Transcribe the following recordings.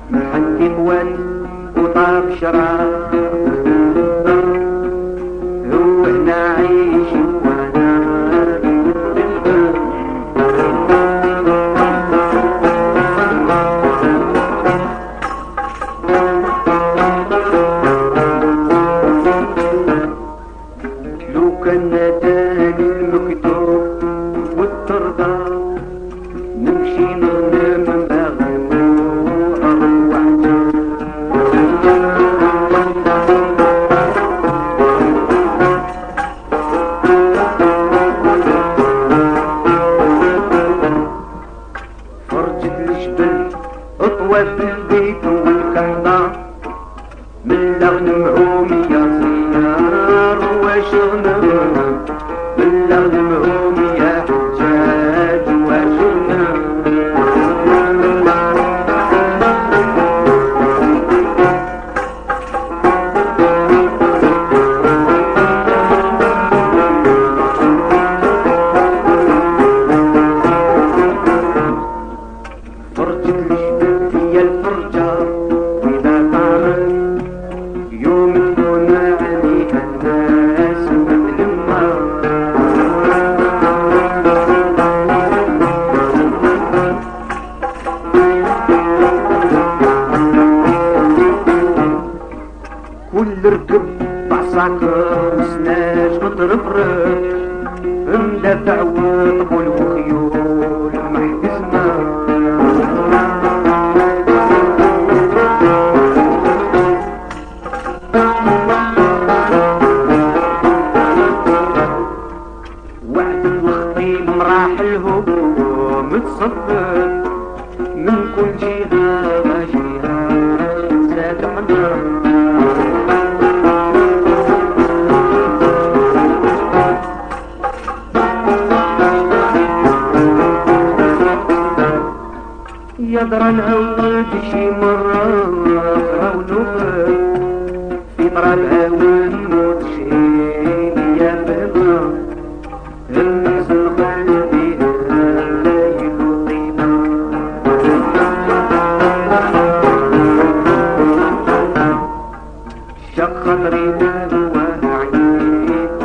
محني قوان وطاب شراب هو هنا عيش وانا لو كان ناداني المكتوب والترضى نمشي نغنم في البيت والكهضة من لغن معومي يا صيار واش غنم من لغن معومي يا حجاج واش ركب بعصاكر وسناج مترفرف مدافع وطبول وخيول محكزمة وعد الخطيب مراحلهم متصفر من كل جهة غاشيها زاد حنر يدرى العود شي مرة أخرى ونوفر في طرابها ونموت شي يا بابا الحزن قلبي هايل وطيبة شق خاطري دوا عييت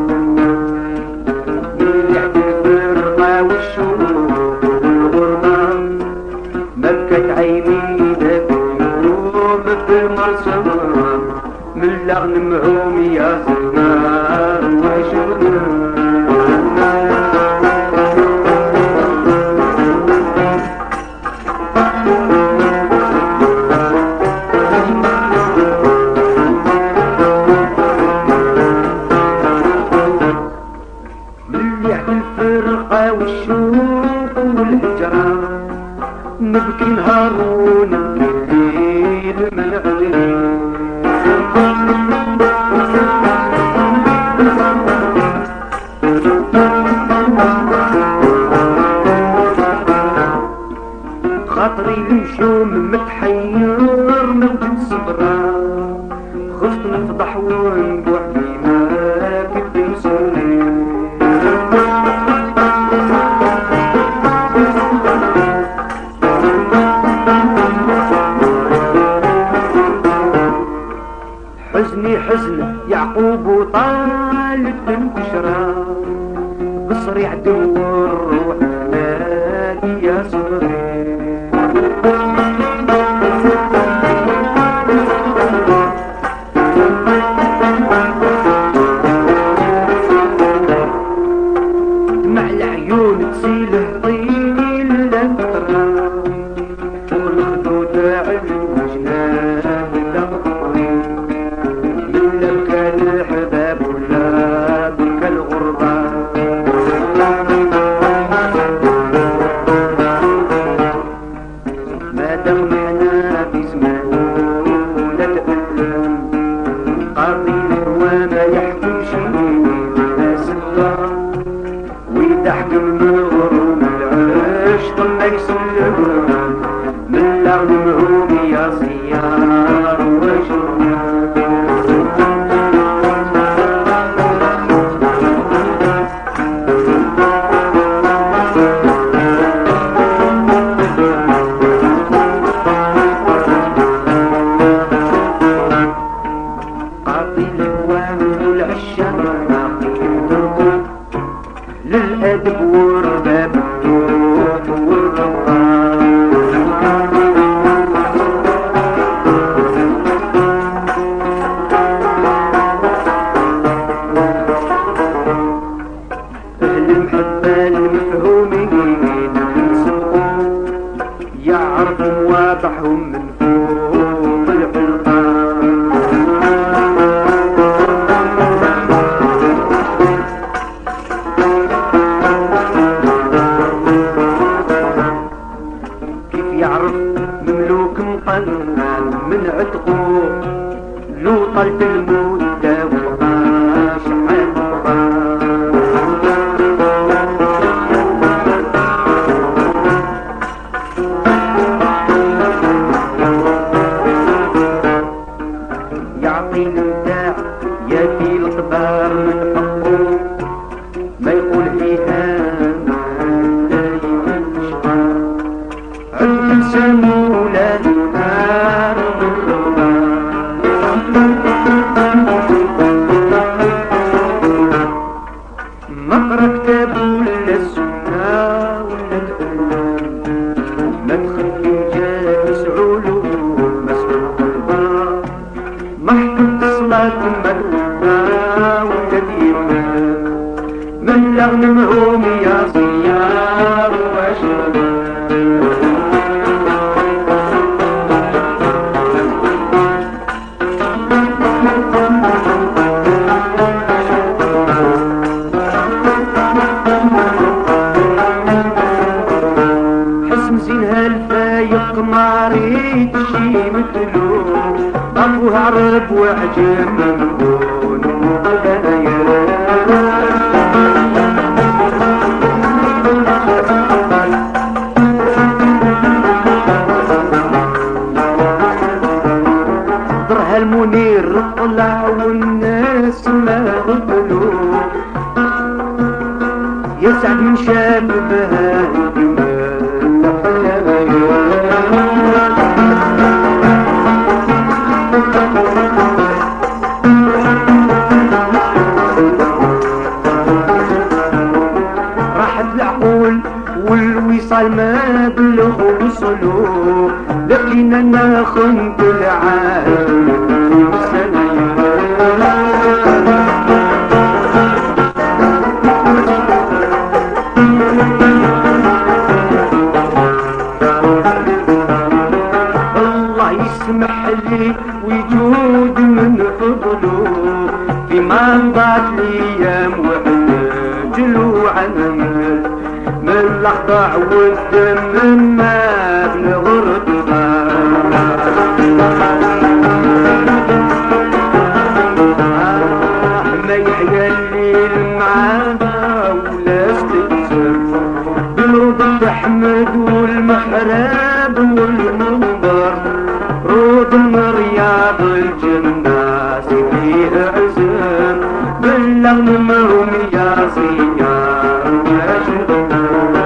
من لعب الفرقة والشوق والغربة بكت عيني ذاك اليوم بمرسم من لغن معوم يا زهار وشغل من لعب الفرقة والشوق والهجرة نبكي نهار ونبكي الليل من عليه خاطري المشوم متحير موجود صبرا خفت نفضح ونبوح بما كنت مسؤولي حزني حزن يعقوب وطال التنكشرة بصري عدو الروح نادي يا صبري دمع العيون تسيله طيل لفترة فوق الخدود عين وجنان لغطري الحباب ولا بك الغربة ما دام احنا في زمان ولا تألم قاضي الهوى ما يحكمش الناس الله وإذا حكم الغروب العشق ما يسلم من لغن معوم يا صيار وجرنا يعرف واضحهم من فوق الحلقان. كيف يعرف مملوك مقنن من عتقه لو طلت المدة وبقى شحال يعطي الابداع ياتي القبار من حقه ما يقول فيها دايما شقار عد سمو لا نار نقرا كتاب ولا السنة ولا الألم ما تخلي جالس علوم مسؤول قلبه محكمة الصلاة مدرسة ولا الإمام من لغن معهم يا صيام وشباب. حسن زينها الفايق ما ريت شي مثلو ابوها عرب وعجم ممنون وقبايا ضرها المنير طلع والناس ما غفلوا يسعد من شاف بها راحت العقول والوصال ما بلغوا وصلوا لقينا ناخن كل عام الله يسمح لي ويجود من فضله فيما مضات الايام وعجلوا عنهم من الاخضاع والدم ما بلغ ما يحيا الليل معانا ولا استكسر بالروض احمد والمحراب والمنبر روض رياض الجنة فيها عزم بلغ مرهم يا صيام يا شباب.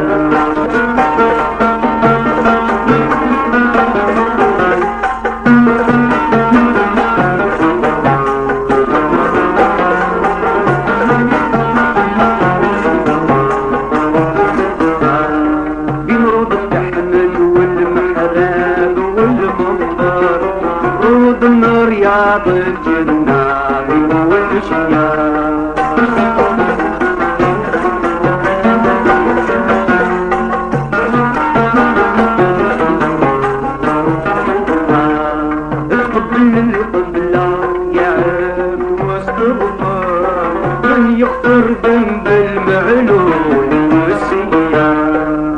رياض الجنة والشياب القبل القبلة يا عبد واستغفر من يغفر ذنب المعلول والسياب.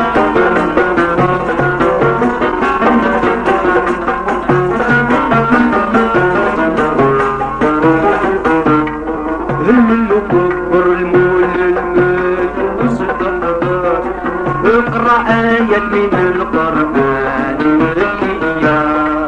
كبر المول المال وصدق اقرأ آية من القرآن مكية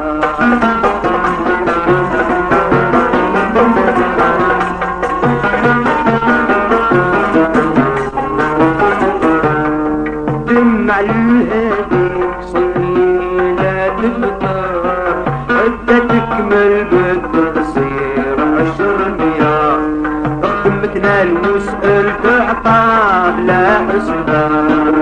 دمع الهادي صلي لا تفطر حتى تكمل بالتقصير 10 مياه تنال واسأل تعطى لا حسبان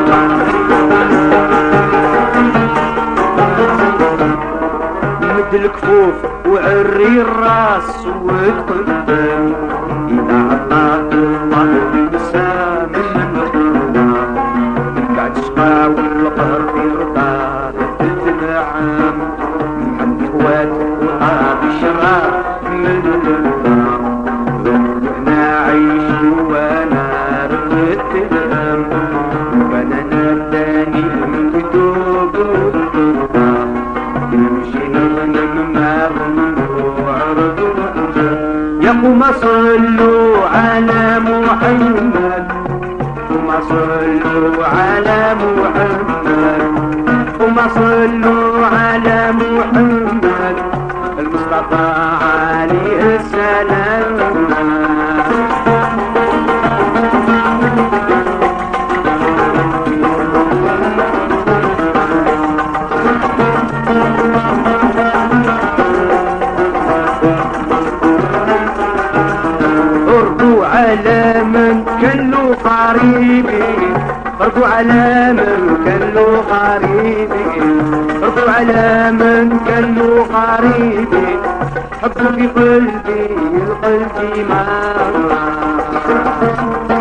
مد الكفوف وعري الراس وتقدم إذا عطاك الله بنسى من الخلق تقعد تشقى والقهر في رضا وما صلوا على محمد، وما صلوا على محمد، وما صلوا على محمد المصطفى عليه السلام. ردوا على من كان له قريبي، ردوا على من كان له قريبي، ردوا على من كان له قريبي، حبه في قلبي القلب ما